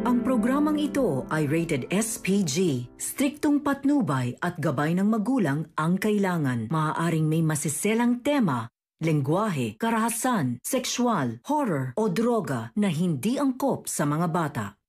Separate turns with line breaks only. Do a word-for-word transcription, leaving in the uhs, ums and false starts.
Ang programang ito ay rated S P G. Striktong patnubay at gabay ng magulang ang kailangan. Maaaring may masiselang tema, lengguwahe, karahasan, sexual, horror o droga na hindi angkop sa mga bata.